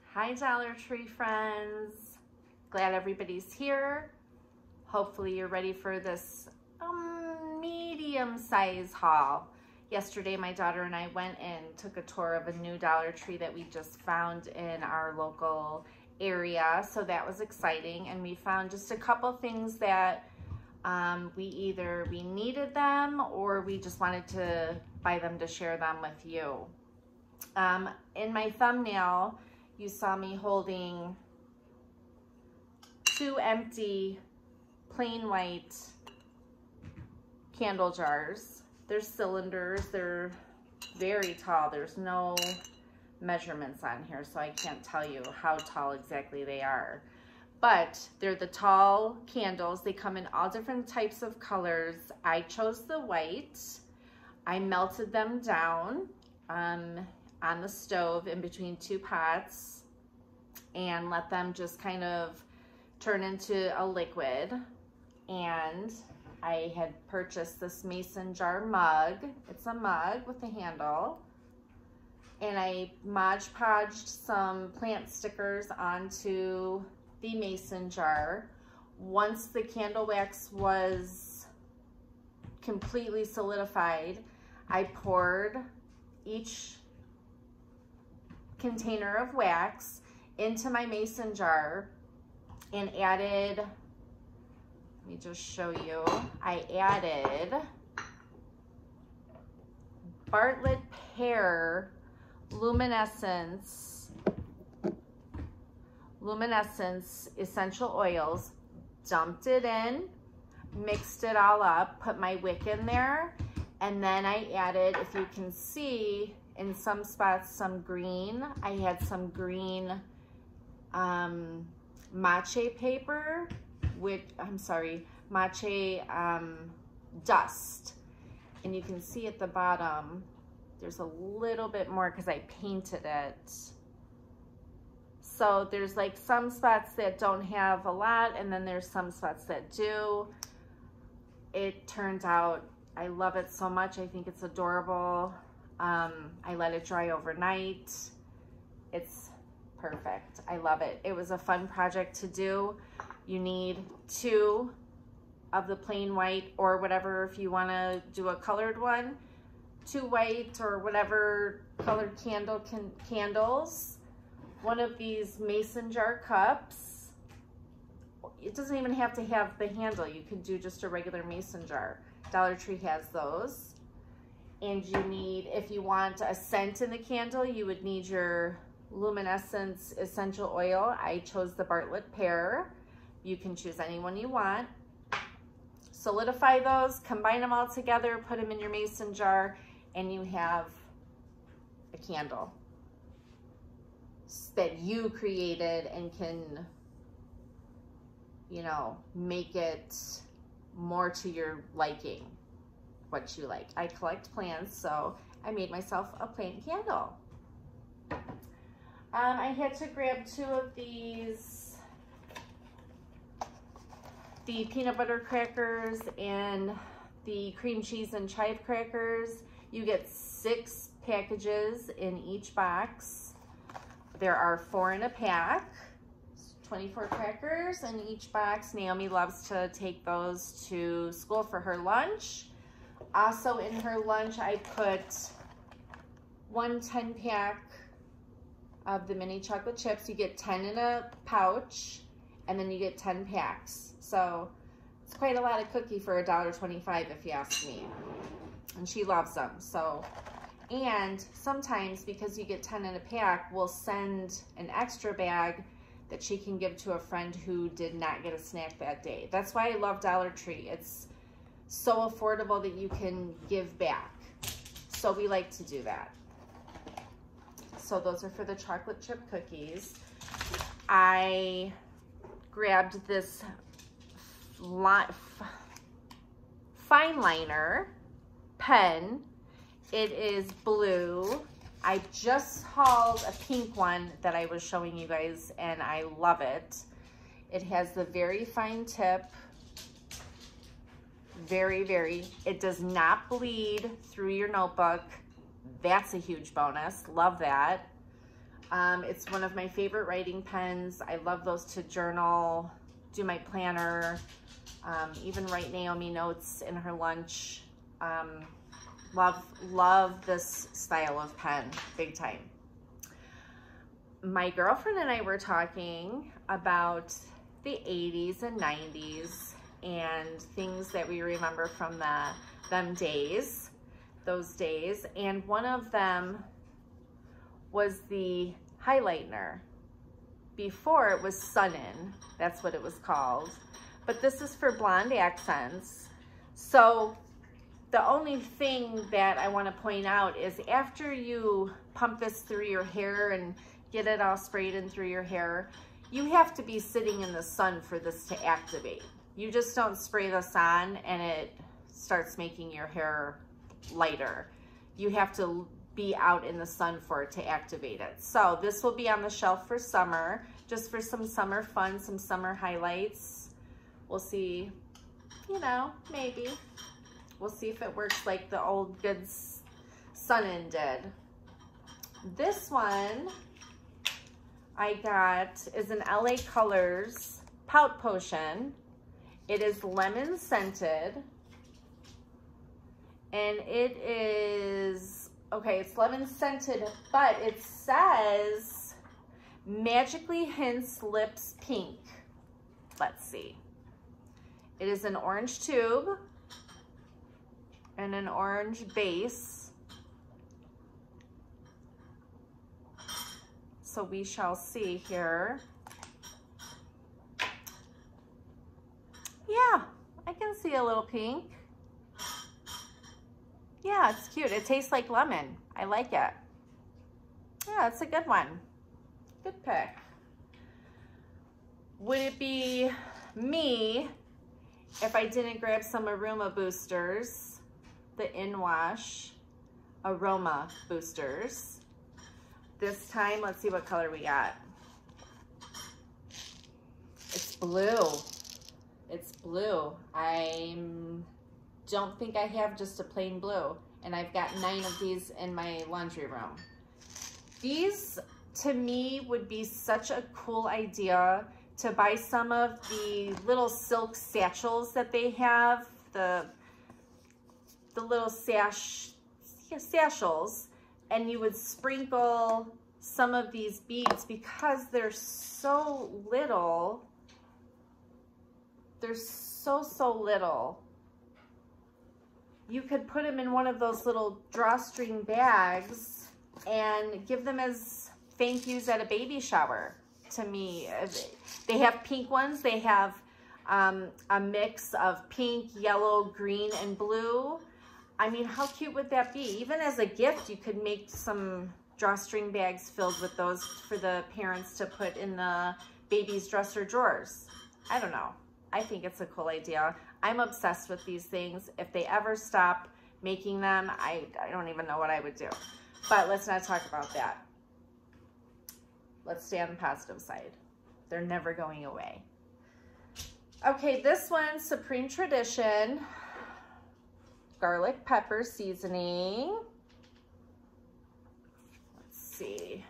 Hi Dollar Tree friends. Glad everybody's here. Hopefully you're ready for this medium size haul. Yesterday my daughter and I went and took a tour of a new Dollar Tree that we just found in our local area. So that was exciting, and we found just a couple things that we needed them or we just wanted to buy them to share them with you. In my thumbnail, you saw me holding two empty plain white candle jars. They're cylinders, they're very tall. There's no measurements on here, so I can't tell you how tall exactly they are. But they're the tall candles. They come in all different types of colors. I chose the white. I melted them down on the stove in between two pots and let them just kind of turn into a liquid. And I had purchased this mason jar mug. It's a mug with a handle. And I Mod Podged some plant stickers onto the mason jar. Once the candle wax was completely solidified, I poured each container of wax into my mason jar and added, let me just show you, I added Bartlett Pear Luminescence essential oils, dumped it in, mixed it all up, put my wick in there, and then I added, if you can see, in some spots, some green. I had some green mache paper, mache dust. And you can see at the bottom, there's a little bit more because I painted it. So there's like some spots that don't have a lot, and then there's some spots that do. It turned out, I love it so much. I think it's adorable. I let it dry overnight. It's perfect. I love it. It was a fun project to do. You need two of the plain white or whatever, if you want to do a colored one, two white or whatever colored candles, one of these mason jar cups. It doesn't even have to have the handle. You can do just a regular mason jar. Dollar Tree has those. And you need, if you want a scent in the candle, you would need your luminescence essential oil. I chose the Bartlett Pear. You can choose any one you want. Solidify those, combine them all together, put them in your mason jar, and you have a candle that you created and can, you know, make it more to your liking. What you like. I collect plants, so I made myself a plant candle. I had to grab two of these, the peanut butter crackers and the cream cheese and chive crackers. You get 6 packages in each box. There are 4 in a pack. 24 crackers in each box. Naomi loves to take those to school for her lunch. Also in her lunch, I put 1 10-pack of the mini chocolate chips. You get 10 in a pouch, and then you get 10 packs. So it's quite a lot of cookie for $1.25 if you ask me. And she loves them. So, and sometimes because you get 10 in a pack, we'll send an extra bag that she can give to a friend who did not get a snack that day. That's why I love Dollar Tree. It's so affordable that you can give back. So we like to do that. So those are for the chocolate chip cookies. I grabbed this fine liner pen. It is blue. I just hauled a pink one that I was showing you guys, and I love it. It has the very fine tip. It does not bleed through your notebook. That's a huge bonus. Love that. It's one of my favorite writing pens. I love those to journal, do my planner, even write Naomi notes in her lunch. Love this style of pen, big time. My girlfriend and I were talking about the 80s and 90s and things that we remember from those days. And one of them was the highlighter. Before it was Sun-In, that's what it was called. But this is for blonde accents. So the only thing that I want to point out is after you pump this through your hair and get it all sprayed in through your hair, you have to be sitting in the sun for this to activate. You just don't spray this on and it starts making your hair lighter. You have to be out in the sun for it to activate it. So this will be on the shelf for summer, just for some summer fun, some summer highlights. We'll see, you know, maybe. We'll see if it works like the old good Sun-In did. This one I got is an LA Colors Pout Potion. It is lemon scented. And it is, okay, it's lemon scented, but it says Magically Hints Lips Pink. Let's see. It is an orange tube and an orange base. So we shall see here. Yeah, I can see a little pink. Yeah, it's cute. It tastes like lemon. I like it. Yeah, it's a good one. Good pick. Would it be me if I didn't grab some Aroma Boosters, the In-Wash Aroma Boosters? This time, let's see what color we got. It's blue. It's blue. I don't think I have just a plain blue, and I've got 9 of these in my laundry room. These, to me, would be such a cool idea to buy some of the little silk satchels that they have, the little satchels, and you would sprinkle some of these beads because they're so little. They're so little. You could put them in one of those little drawstring bags and give them as thank yous at a baby shower. To me, they have pink ones. They have a mix of pink, yellow, green, and blue. I mean, how cute would that be? Even as a gift, you could make some drawstring bags filled with those for the parents to put in the baby's dresser drawers. I don't know. I think it's a cool idea. I'm obsessed with these things. If they ever stop making them, I don't even know what I would do. But let's not talk about that. Let's stay on the positive side. They're never going away. Okay, this one, Supreme Tradition garlic pepper seasoning. Let's see.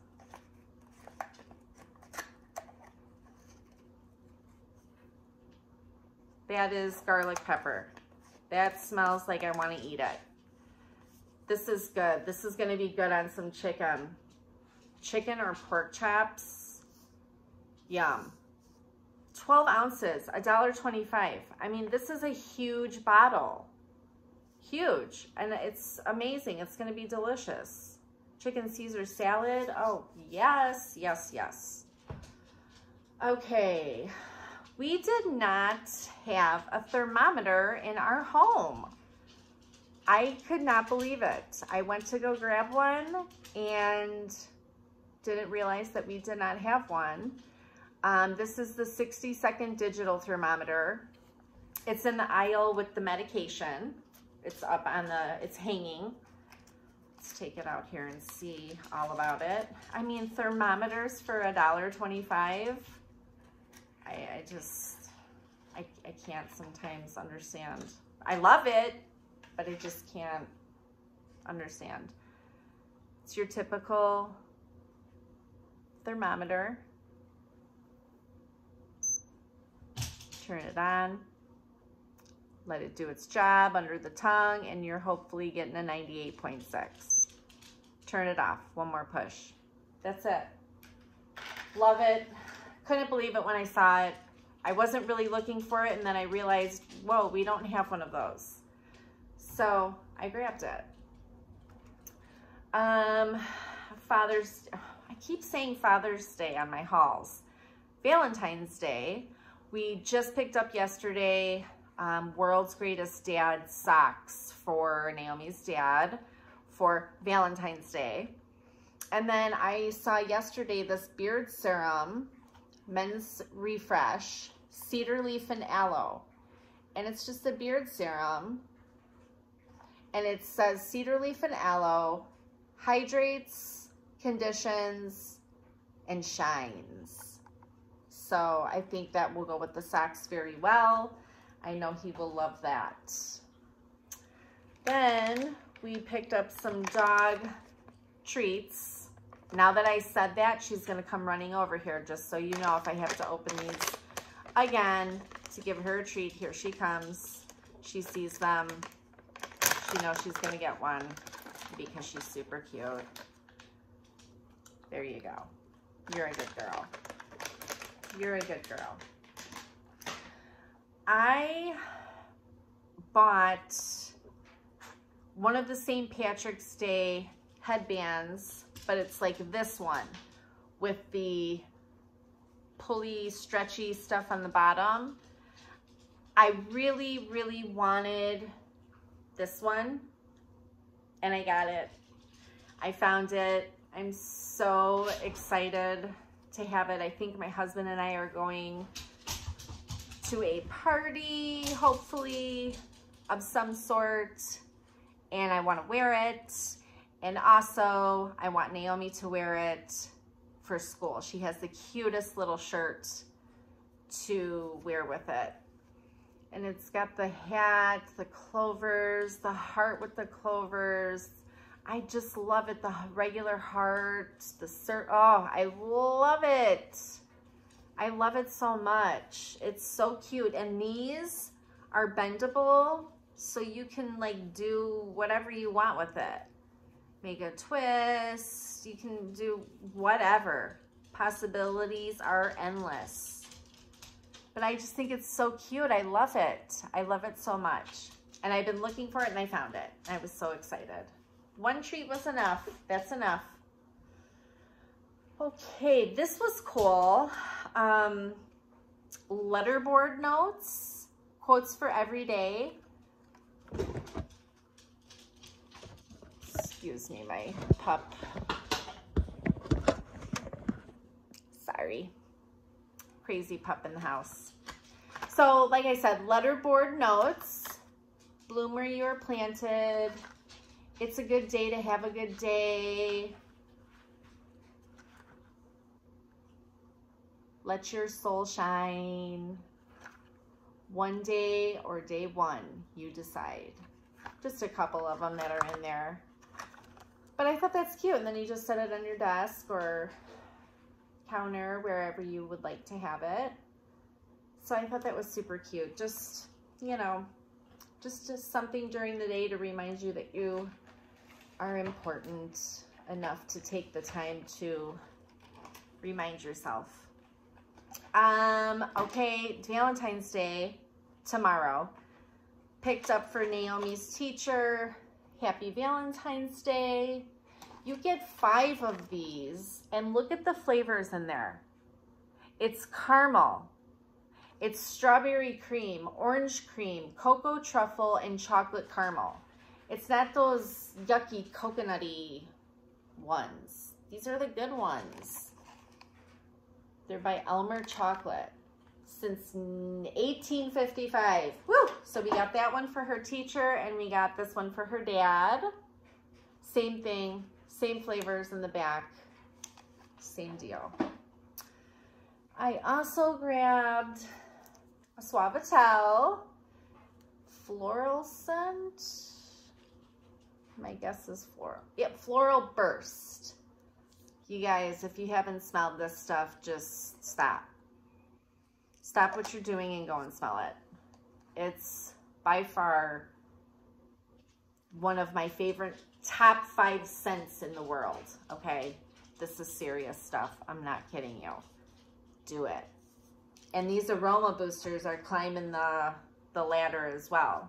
That is garlic pepper. That smells like I want to eat it. This is good. This is going to be good on some chicken. Chicken or pork chops. Yum. 12 ounces, $1.25. I mean, this is a huge bottle. Huge. And it's amazing. It's going to be delicious. Chicken Caesar salad. Oh, yes, yes, yes. Okay. We did not have a thermometer in our home. I could not believe it. I went to go grab one and didn't realize that we did not have one. This is the 60-second digital thermometer. It's in the aisle with the medication. It's up on it's hanging. Let's take it out here and see all about it. I mean, thermometers for $1.25. I can't sometimes understand. I love it, but I just can't understand. It's your typical thermometer. Turn it on. Let it do its job under the tongue, and you're hopefully getting a 98.6. Turn it off. One more push. That's it. Love it. Couldn't believe it when I saw it. I wasn't really looking for it, and then I realized, whoa, we don't have one of those. So I grabbed it. I keep saying Father's Day on my hauls. Valentine's Day. We just picked up yesterday World's Greatest Dad socks for Naomi's dad for Valentine's Day. And then I saw yesterday this beard serum, Men's Refresh, cedar leaf and aloe. And it's just a beard serum. And it says cedar leaf and aloe, hydrates, conditions, and shines. So I think that will go with the socks very well. I know he will love that. Then we picked up some dog treats. Now that I said that, she's gonna come running over here, just so you know, if I have to open these again to give her a treat. Here she comes. She sees them. She knows she's gonna get one because she's super cute. There you go. You're a good girl. You're a good girl. I bought one of the St. Patrick's Day headbands, but it's like this one with the pulley, stretchy stuff on the bottom. I really, really wanted this one, and I got it. I found it. I'm so excited to have it. I think my husband and I are going to a party, hopefully, of some sort, and I want to wear it. And also, I want Naomi to wear it for school. She has the cutest little shirt to wear with it. And it's got the hat, the clovers, the heart with the clovers. I just love it. The regular heart, oh, I love it. I love it so much. It's so cute. And these are bendable, so you can like do whatever you want with it. Make a twist. You can do whatever. Possibilities are endless. But I just think it's so cute. I love it. I love it so much. And I've been looking for it, and I found it. I was so excited. One treat was enough. That's enough. Okay, this was cool. Letterboard notes, quotes for every day. Excuse me, my pup. Sorry. Crazy pup in the house. So, like I said, letterboard notes. Bloom where you are planted. It's a good day to have a good day. Let your soul shine. One day or day one, you decide. Just a couple of them that are in there. But I thought that's cute. And then you just set it on your desk or counter, wherever you would like to have it. So I thought that was super cute. Just, you know, just something during the day to remind you that you are important enough to take the time to remind yourself. Okay, Valentine's Day tomorrow. Picked up for Naomi's teacher. Happy Valentine's Day. You get 5 of these, and look at the flavors in there. It's caramel. It's strawberry cream, orange cream, cocoa truffle, and chocolate caramel. It's not those yucky coconutty ones. These are the good ones. They're by Elmer Chocolate since 1855. Woo! So we got that one for her teacher, and we got this one for her dad. Same thing, same flavors in the back. Same deal. I also grabbed a Suavitel floral scent. My guess is floral. Yep, Floral Burst. You guys, if you haven't smelled this stuff, just stop. Stop what you're doing and go and smell it. It's by far one of my favorite top 5 scents in the world, okay? This is serious stuff. I'm not kidding you. Do it. And these aroma boosters are climbing the ladder as well.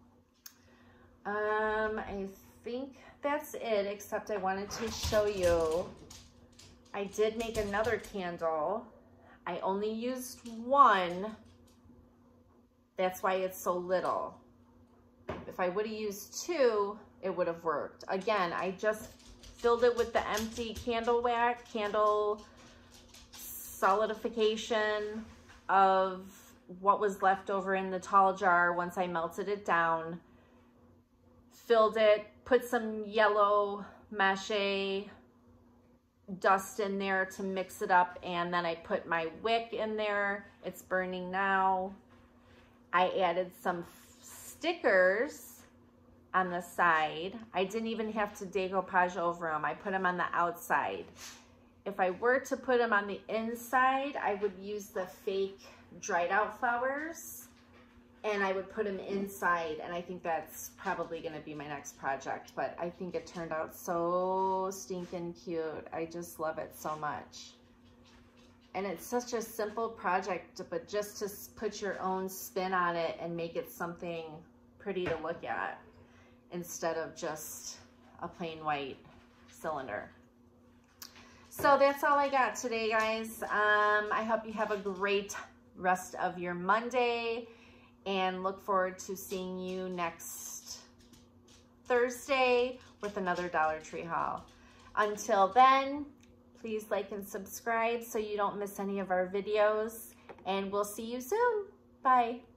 I think that's it, except I wanted to show you, I did make another candle. I only used one. That's why it's so little. If I would have used 2, it would have worked. Again, I just filled it with the empty candle wax, candle solidification of what was left over in the tall jar once I melted it down. Filled it, put some yellow mache dust in there to mix it up, and then I put my wick in there. It's burning now. I added some stickers on the side. I didn't even have to decoupage over them. I put them on the outside. If I were to put them on the inside, I would use the fake dried out flowers and I would put them inside, and I think that's probably going to be my next project, but I think it turned out so stinking cute. I just love it so much. And it's such a simple project, but just to put your own spin on it and make it something pretty to look at instead of just a plain white cylinder. So that's all I got today, guys. I hope you have a great rest of your Monday and look forward to seeing you next Thursday with another Dollar Tree haul. Until then, please like and subscribe so you don't miss any of our videos, and we'll see you soon. Bye.